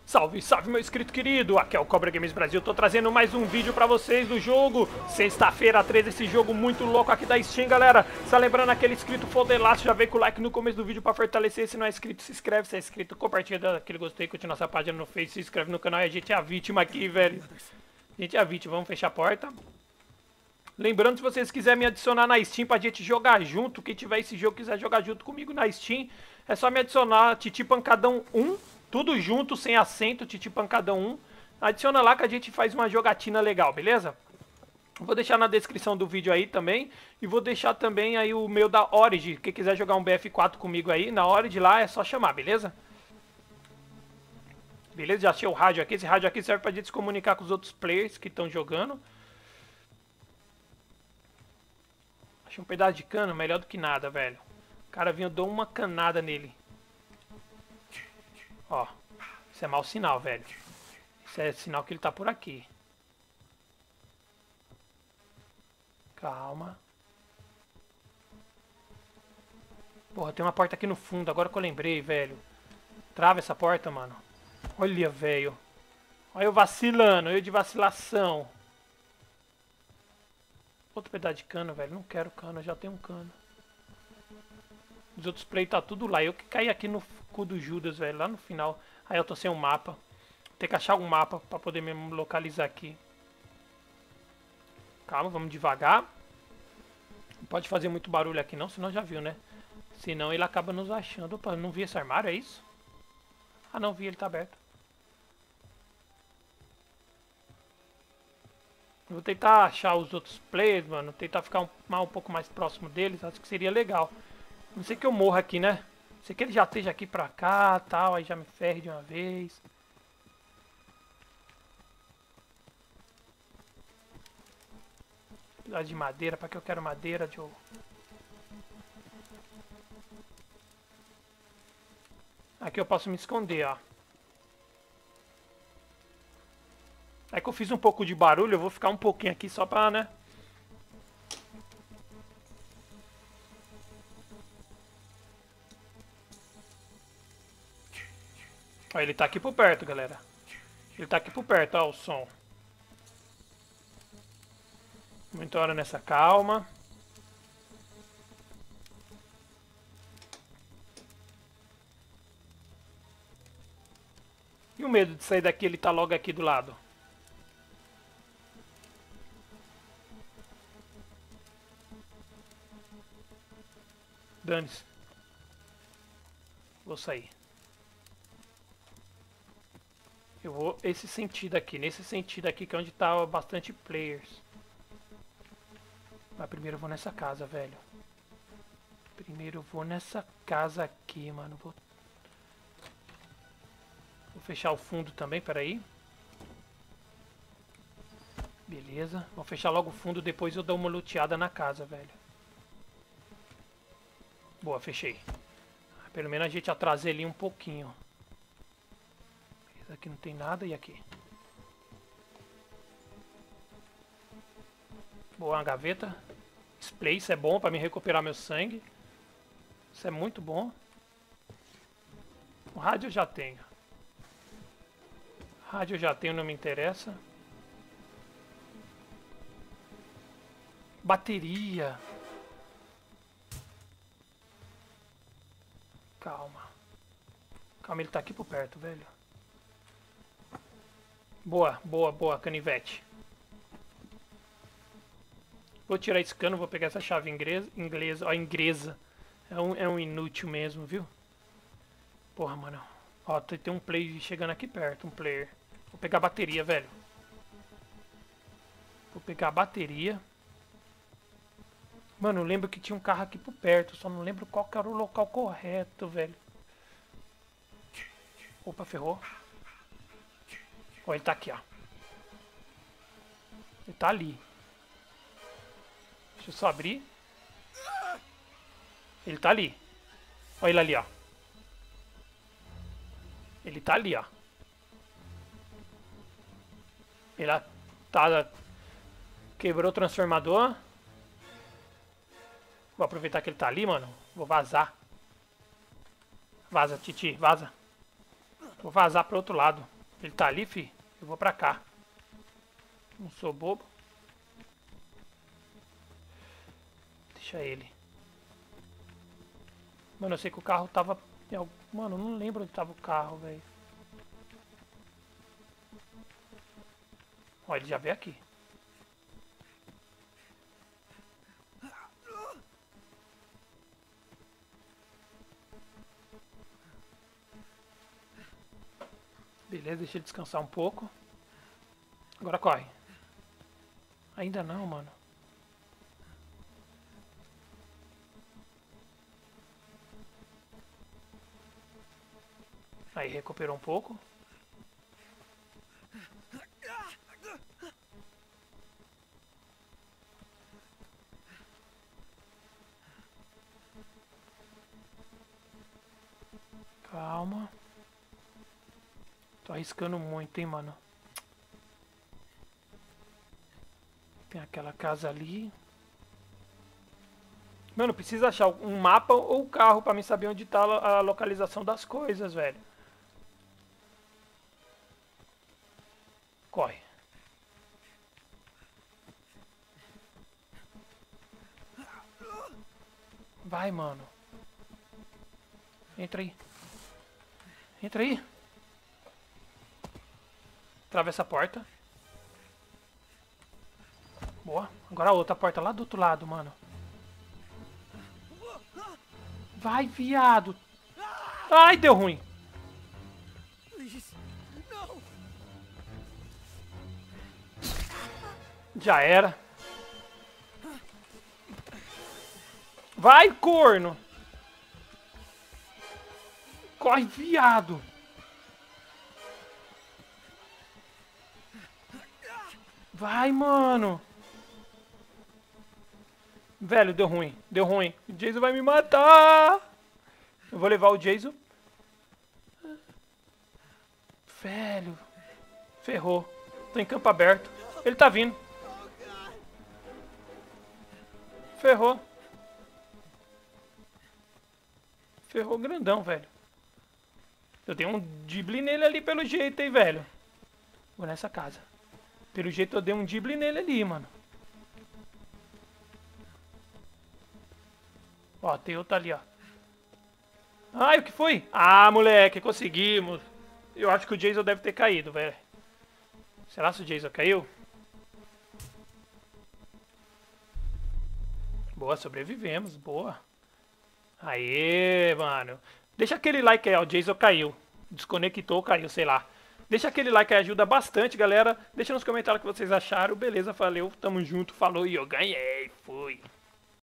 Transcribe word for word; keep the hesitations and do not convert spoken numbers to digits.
Salve, salve meu inscrito querido, aqui é o Cobra Games Brasil, tô trazendo mais um vídeo pra vocês do jogo, sexta-feira treze, esse jogo muito louco aqui da Steam, galera. Só lembrando aquele inscrito fodelaço, já vem com o like no começo do vídeo pra fortalecer, se não é inscrito, se inscreve, se é inscrito, compartilha aquele gostei, curte nossa página no Face, se inscreve no canal e a gente é a vítima aqui, velho. A gente é a vítima, vamos fechar a porta. Lembrando, se vocês quiserem me adicionar na Steam pra gente jogar junto, quem tiver esse jogo quiser jogar junto comigo na Steam, é só me adicionar, Titi Pancadão um. Tudo junto, sem acento, Titi Pancadão um. Adiciona lá que a gente faz uma jogatina legal, beleza? Vou deixar na descrição do vídeo aí também. E vou deixar também aí o meu da Origin. Quem quiser jogar um B F quatro comigo aí, na Origin lá é só chamar, beleza? Beleza? Já achei o rádio aqui. Esse rádio aqui serve pra gente se comunicar com os outros players que estão jogando. Achei um pedaço de cano, melhor do que nada, velho. O cara vinha, eu dou uma canada nele. Ó, isso é mau sinal, velho. Isso é sinal que ele tá por aqui. Calma. Porra, tem uma porta aqui no fundo, agora que eu lembrei, velho. Trava essa porta, mano. Olha, velho. Olha eu vacilando, eu de vacilação. Outro pedaço de cano, velho. Não quero cano, eu já tenho um cano. Os outros play tá tudo lá. Eu que caí aqui no cu do Judas, velho, lá no final. Aí eu tô sem um mapa. Tem que achar um mapa pra poder me localizar aqui. Calma, vamos devagar. Não pode fazer muito barulho aqui não, senão já viu, né? Senão ele acaba nos achando. Opa, não vi esse armário, é isso? Ah não, vi, ele tá aberto. Eu vou tentar achar os outros players, mano. Tentar ficar um, um pouco mais próximo deles. Acho que seria legal. Não sei que eu morra aqui, né? Sei que ele já esteja aqui pra cá, tal, aí já me ferre de uma vez. Pedaço de madeira, pra que eu quero madeira, Joe? Aqui eu posso me esconder, ó. É que eu fiz um pouco de barulho, eu vou ficar um pouquinho aqui só pra, né? Ó, ele tá aqui por perto, galera. Ele tá aqui por perto, ó, o som. Muita hora nessa calma. E o medo de sair daqui, ele tá logo aqui do lado. Dane-se. Vou sair. Eu vou esse sentido aqui, nesse sentido aqui que é onde tá bastante players. Mas primeiro eu vou nessa casa, velho. Primeiro eu vou nessa casa aqui, mano. Vou, vou fechar o fundo também, peraí. Beleza. Vou fechar logo o fundo, depois eu dou uma luteada na casa, velho. Boa, fechei. Pelo menos a gente atrasa ele um pouquinho. Aqui não tem nada, e aqui? Boa, uma gaveta. Spray, isso é bom pra me recuperar meu sangue. Isso é muito bom. O rádio eu já tenho. Rádio eu já tenho, não me interessa. Bateria. Calma. Calma, ele tá aqui por perto, velho. Boa, boa, boa, canivete. Vou tirar esse cano, vou pegar essa chave inglesa. inglesa ó, inglesa. É um, é um inútil mesmo, viu? Porra, mano. Ó, tem, tem um play chegando aqui perto, um player. Vou pegar a bateria, velho. Vou pegar a bateria. Mano, eu lembro que tinha um carro aqui por perto, só não lembro qual que era o local correto, velho. Opa, ferrou. Ó, ele tá aqui, ó. Ele tá ali. Deixa eu só abrir. Ele tá ali. Olha ele ali, ó. Ele tá ali, ó. Ele tá... Quebrou o transformador. Vou aproveitar que ele tá ali, mano. Vou vazar. Vaza, Titi, vaza. Vou vazar pro outro lado. Ele tá ali, fi? Eu vou pra cá. Não sou bobo. Deixa ele. Mano, eu sei que o carro tava... Mano, eu não lembro onde tava o carro, velho. Ó, ele já veio aqui. Beleza, deixa ele descansar um pouco. Agora corre. Ainda não, mano. Aí, recuperou um pouco. Calma. Tô arriscando muito, hein, mano. Tem aquela casa ali. Mano, precisa achar um mapa ou um carro pra mim saber onde tá a localização das coisas, velho. Corre. Vai, mano. Entra aí. Entra aí. Atravessa a porta. Boa. Agora a outra porta lá do outro lado, mano. Vai, viado. Ai, deu ruim. Já era. Vai, corno. Corre, viado. Vai, mano. Velho, deu ruim. Deu ruim. O Jason vai me matar. Eu vou levar o Jason. Velho. Ferrou. Tô em campo aberto. Ele tá vindo. Ferrou. Ferrou grandão, velho. Eu dei um drible nele ali pelo jeito, hein, velho. Vou nessa casa. Pelo jeito eu dei um drible nele ali, mano. Ó, tem outro ali, ó. Ai, o que foi? Ah, moleque, conseguimos. Eu acho que o Jason deve ter caído, velho. Será que o Jason caiu? Boa, sobrevivemos, boa. Aê, mano. Deixa aquele like aí, ó, o Jason caiu. Desconectou, caiu, sei lá. Deixa aquele like aí, ajuda bastante, galera. Deixa nos comentários o que vocês acharam. Beleza, valeu, tamo junto, falou e eu ganhei, fui.